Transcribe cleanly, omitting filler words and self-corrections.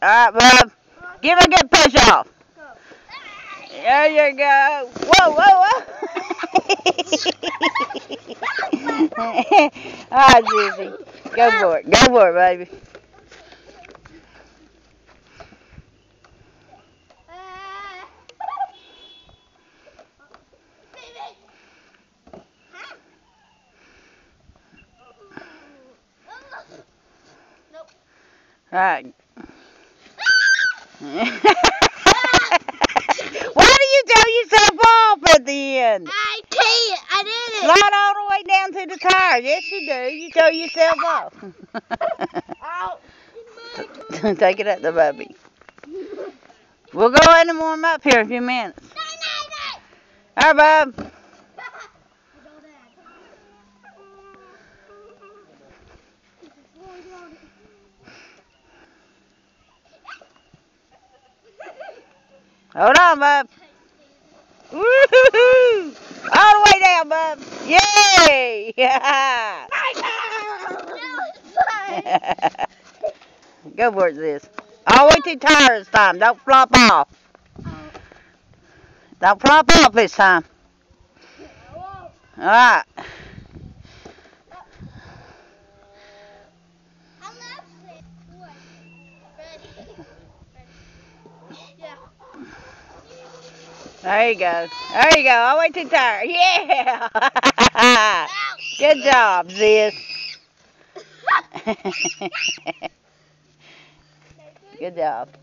Alright, bub. Give her a good push off. There you go. Whoa, whoa, whoa. Alright, Sissy. Go for it. Go for it, baby. Alright. Why do you throw yourself off at the end? I can't. I did it. Slide all the way down to the tire. Yes, you do. You throw yourself off. Ow. Take it at the baby. We'll go ahead and warm up here in a few minutes. All right, bub. Hold on, bub. Woo-hoo-hoo! All the way down, bub. Yay! Yeah. Go for it, sis. All the way to the tire this time. Don't flop off. Don't flop off this time. All right. There you go. There you go. All the way to the tire. Yeah. Good job, sis. Good job.